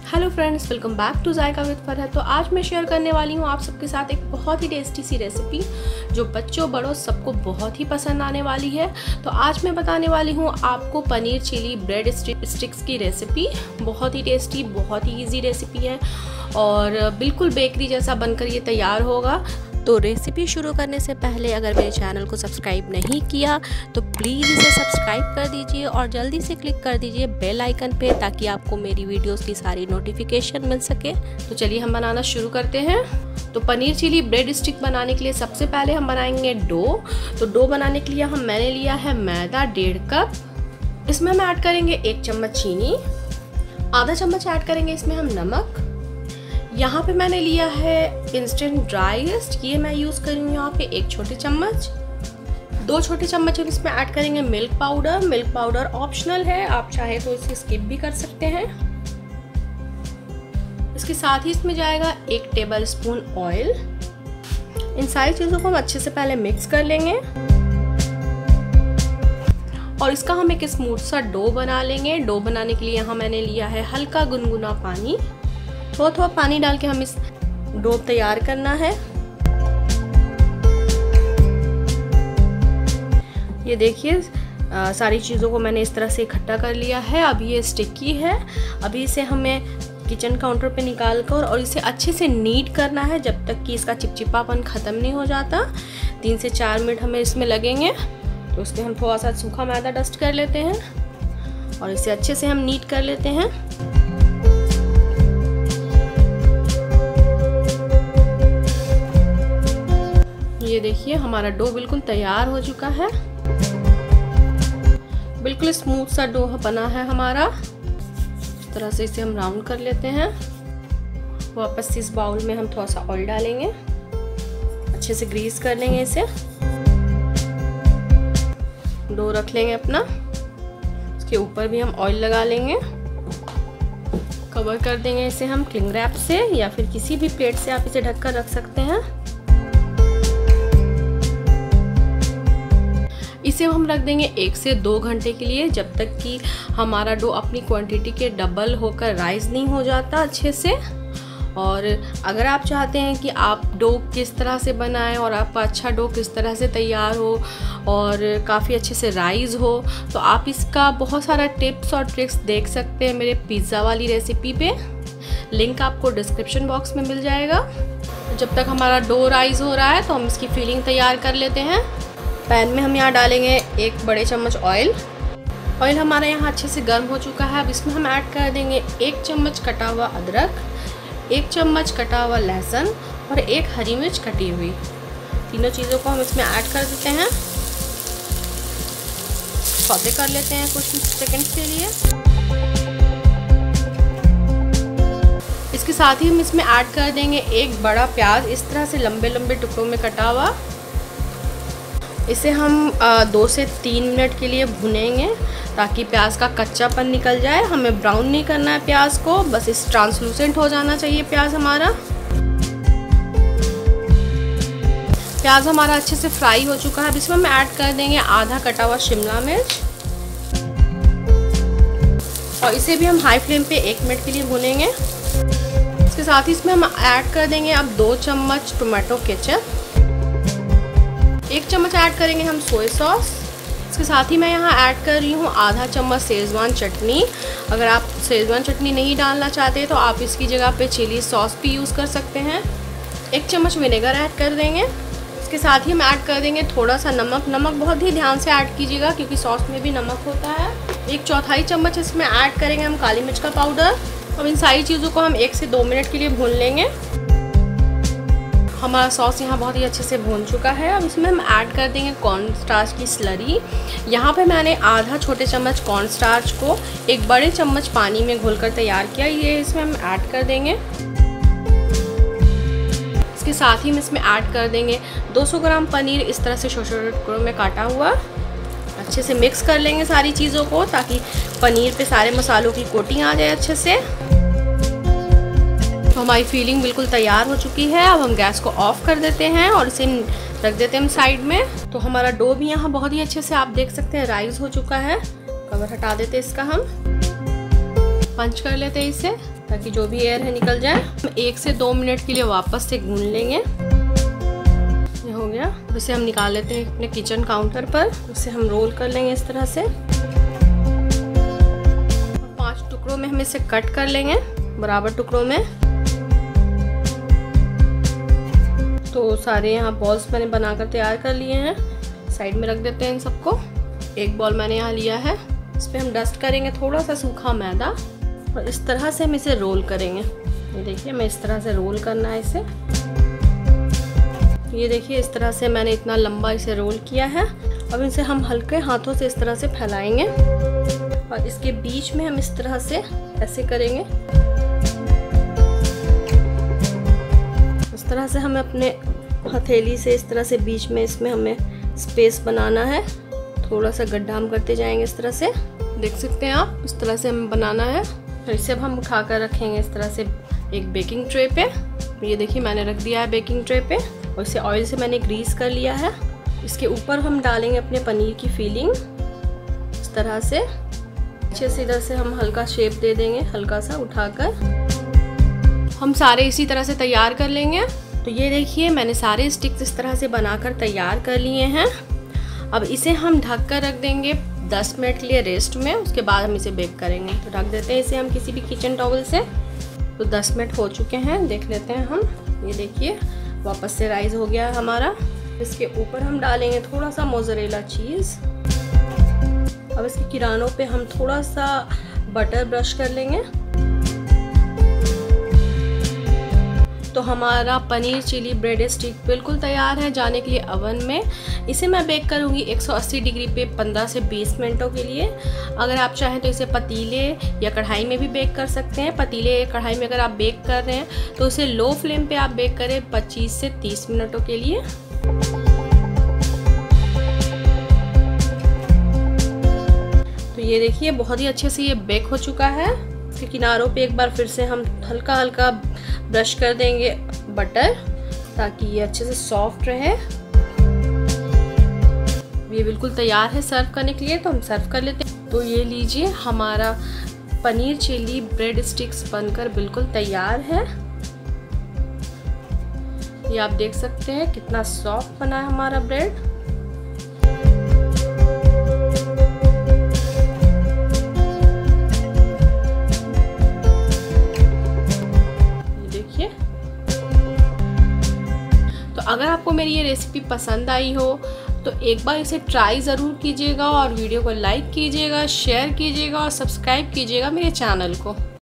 Hello friends, welcome back to Zaika with Farhat. तो आज मैं शेयर करने वाली हूँ आप सबके साथ एक बहुत ही टेस्टी सी रेसिपी जो बच्चों बड़ों सबको बहुत ही पसंद आने वाली है। तो आज मैं बताने वाली हूँ आपको पनीर चिली ब्रेड स्टिक्स की रेसिपी। बहुत ही टेस्टी, बहुत ही इजी रेसिपी है और बिल्कुल बेकरी जैसा बनकर ये तैयार होगा। तो रेसिपी शुरू करने से पहले अगर मेरे चैनल को सब्सक्राइब नहीं किया तो प्लीज़ इसे सब्सक्राइब कर दीजिए और जल्दी से क्लिक कर दीजिए बेल आइकन पे, ताकि आपको मेरी वीडियोस की सारी नोटिफिकेशन मिल सके। तो चलिए हम बनाना शुरू करते हैं। तो पनीर चिली ब्रेड स्टिक बनाने के लिए सबसे पहले हम बनाएंगे डो। तो डो बनाने के लिए मैंने लिया है मैदा 1.5 कप। इसमें हम ऐड करेंगे 1 चम्मच चीनी, आधा चम्मच ऐड करेंगे इसमें हम नमक। यहाँ पे मैंने लिया है इंस्टेंट ड्राई ईस्ट, ये मैं यूज़ करूँगी यहाँ पे 1 छोटे चम्मच। 2 छोटे चम्मच हम इसमें ऐड करेंगे milk powder. Milk powder optional है, आप चाहे तो इसे स्किप भी कर सकते हैं। इसके साथ ही इसमें जाएगा 1 टेबल स्पून ऑयल। इन सारी चीज़ों को हम अच्छे से पहले मिक्स कर लेंगे और इसका हम एक स्मूथ सा डो बना लेंगे। डो बनाने के लिए यहाँ मैंने लिया है हल्का गुनगुना पानी। थोड़ा थोड़ा पानी डाल के हम इस डो तैयार करना है। ये देखिए सारी चीज़ों को मैंने इस तरह से इकट्ठा कर लिया है। अब ये स्टिकी है। अभी इसे हमें किचन काउंटर पे निकाल कर और इसे अच्छे से नीड करना है जब तक कि इसका चिपचिपापन ख़त्म नहीं हो जाता। 3 से 4 मिनट हमें इसमें लगेंगे। तो उसमें हम थोड़ा सा सूखा मैदा डस्ट कर लेते हैं और इसे अच्छे से हम नीड कर लेते हैं। ये देखिए हमारा डो बिल्कुल तैयार हो चुका है। बिल्कुल स्मूथ सा डो बना है हमारा। इस तरह से इसे हम राउंड कर लेते हैं। वापस इस बाउल में हम थोड़ा सा ऑयल डालेंगे, अच्छे से ग्रीस कर लेंगे इसे। डो रख लेंगे अपना, इसके ऊपर भी हम ऑयल लगा लेंगे। कवर कर देंगे इसे हम क्लिंग रैप से या फिर किसी भी प्लेट से आप इसे ढककर रख सकते हैं। इसे हम रख देंगे 1 से 2 घंटे के लिए, जब तक कि हमारा डो अपनी क्वांटिटी के डबल होकर राइज नहीं हो जाता अच्छे से। और अगर आप चाहते हैं कि आप डो किस तरह से बनाएं और आपका अच्छा डो किस तरह से तैयार हो और काफ़ी अच्छे से राइज हो, तो आप इसका बहुत सारा टिप्स और ट्रिक्स देख सकते हैं मेरे पिज़्ज़ा वाली रेसिपी पे। लिंक आपको डिस्क्रिप्शन बॉक्स में मिल जाएगा। जब तक हमारा डो राइज हो रहा है तो हम इसकी फिलिंग तैयार कर लेते हैं। पैन में हम यहाँ डालेंगे 1 बड़े चम्मच ऑयल। ऑयल हमारा यहाँ अच्छे से गर्म हो चुका है। अब इसमें हम ऐड कर देंगे 1 चम्मच कटा हुआ अदरक, 1 चम्मच कटा हुआ लहसुन और 1 हरी मिर्च कटी हुई। तीनों चीज़ों को हम इसमें ऐड कर देते हैं। सौते कर लेते हैं कुछ सेकंड्स के लिए। इसके साथ ही हम इसमें ऐड कर देंगे 1 बड़ा प्याज, इस तरह से लंबे लंबे टुकड़ों में कटा हुआ। इसे हम 2 से 3 मिनट के लिए भुनेंगे ताकि प्याज का कच्चापन निकल जाए। हमें ब्राउन नहीं करना है प्याज को, बस इस ट्रांसलूसेंट हो जाना चाहिए प्याज हमारा। प्याज हमारा अच्छे से फ्राई हो चुका है। अब इसमें हम ऐड कर देंगे आधा कटा हुआ शिमला मिर्च और इसे भी हम हाई फ्लेम पे 1 मिनट के लिए भुनेंगे। इसके साथ ही इसमें हम ऐड कर देंगे अब 2 चम्मच टोमेटो केचप, 1 चम्मच ऐड करेंगे हम सोया सॉस। इसके साथ ही मैं यहाँ ऐड कर रही हूँ आधा चम्मच शेजवान चटनी। अगर आप शेजवान चटनी नहीं डालना चाहते तो आप इसकी जगह पे चिली सॉस भी यूज़ कर सकते हैं। 1 चम्मच विनेगर ऐड कर देंगे। इसके साथ ही हम ऐड कर देंगे थोड़ा सा नमक। नमक बहुत ही ध्यान से ऐड कीजिएगा क्योंकि सॉस में भी नमक होता है। 1/4 चम्मच इसमें ऐड करेंगे हम काली मिर्च का पाउडर। अब इन सारी चीज़ों को हम 1 से 2 मिनट के लिए भून लेंगे। हमारा सॉस यहाँ बहुत ही अच्छे से भून चुका है। अब इसमें हम ऐड कर देंगे कॉर्न स्टार्च की स्लरी। यहाँ पे मैंने आधा छोटे चम्मच कॉर्न स्टार्च को 1 बड़े चम्मच पानी में घोलकर तैयार किया, ये इसमें हम ऐड कर देंगे। इसके साथ ही हम इसमें ऐड कर देंगे 200 ग्राम पनीर, इस तरह से छोटे छोटे टुकड़ों में काटा हुआ। अच्छे से मिक्स कर लेंगे सारी चीज़ों को ताकि पनीर पे सारे मसालों की कोटिंग आ जाए अच्छे से। तो हमारी फिलिंग बिल्कुल तैयार हो चुकी है। अब हम गैस को ऑफ कर देते हैं और इसे रख देते हैं हम साइड में। तो हमारा डो भी यहाँ बहुत ही अच्छे से आप देख सकते हैं राइज हो चुका है। कवर हटा देते हैं इसका हम। पंच कर लेते हैं इसे ताकि जो भी एयर है निकल जाए। 1 से 2 मिनट के लिए वापस से गूंद लेंगे। ये हो गया। इसे हम निकाल लेते हैं अपने किचन काउंटर पर। इसे हम रोल कर लेंगे इस तरह से। 5 टुकड़ों में हम इसे कट कर लेंगे, बराबर टुकड़ों में। तो सारे यहाँ बॉल्स मैंने बनाकर तैयार कर लिए हैं। साइड में रख देते हैं इन सबको। एक बॉल मैंने यहाँ लिया है। इस पर हम डस्ट करेंगे थोड़ा सा सूखा मैदा और इस तरह से हम इसे रोल करेंगे। ये देखिए, मैं इस तरह से रोल करना है इसे। ये देखिए, इस तरह से मैंने इतना लंबा इसे रोल किया है। अब इसे हम हल्के हाथों से इस तरह से फैलाएंगे और इसके बीच में हम इस तरह से ऐसे करेंगे। इस तरह से हमें अपने हथेली से इस तरह से बीच में इसमें हमें स्पेस बनाना है। थोड़ा सा गड्ढा हम करते जाएंगे इस तरह से। देख सकते हैं आप, इस तरह से हमें बनाना है। तो इसे अब हम उठा कर रखेंगे इस तरह से एक बेकिंग ट्रे पे। ये देखिए, मैंने रख दिया है बेकिंग ट्रे पे और इसे ऑयल से मैंने ग्रीस कर लिया है। इसके ऊपर हम डालेंगे अपने पनीर की फिलिंग इस तरह से। अच्छे से इधर से हम हल्का शेप दे देंगे, हल्का सा उठाकर। हम सारे इसी तरह से तैयार कर लेंगे। तो ये देखिए, मैंने सारे स्टिक्स इस तरह से बनाकर तैयार कर लिए हैं। अब इसे हम ढक कर रख देंगे 10 मिनट के लिए रेस्ट में। उसके बाद हम इसे बेक करेंगे। तो ढक देते हैं इसे हम किसी भी किचन टॉवल से। तो 10 मिनट हो चुके हैं, देख लेते हैं हम। ये देखिए, वापस से राइज हो गया हमारा। इसके ऊपर हम डालेंगे थोड़ा सा मोज़रेला चीज़। अब इसके किनारों पे हम थोड़ा सा बटर ब्रश कर लेंगे। तो हमारा पनीर चिली ब्रेड स्टिक बिल्कुल तैयार है जाने के लिए अवन में। इसे मैं बेक करूंगी 180 डिग्री पे 15 से 20 मिनटों के लिए। अगर आप चाहें तो इसे पतीले या कढ़ाई में भी बेक कर सकते हैं। पतीले या कढ़ाई में अगर आप बेक कर रहे हैं तो इसे लो फ्लेम पे आप बेक करें 25 से 30 मिनटों के लिए। तो ये देखिए, बहुत ही अच्छे से ये बेक हो चुका है। इसके किनारों पे एक बार फिर से हम हल्का हल्का ब्रश कर देंगे बटर, ताकि ये अच्छे से सॉफ्ट रहे। ये बिल्कुल तैयार है सर्व करने के लिए। तो हम सर्व कर लेते हैं। तो ये लीजिए, हमारा पनीर चिली ब्रेड स्टिक्स बनकर बिल्कुल तैयार है। ये आप देख सकते हैं कितना सॉफ्ट बना है हमारा ब्रेड। अगर आपको मेरी ये रेसिपी पसंद आई हो तो एक बार इसे ट्राई ज़रूर कीजिएगा और वीडियो को लाइक कीजिएगा, शेयर कीजिएगा और सब्सक्राइब कीजिएगा मेरे चैनल को।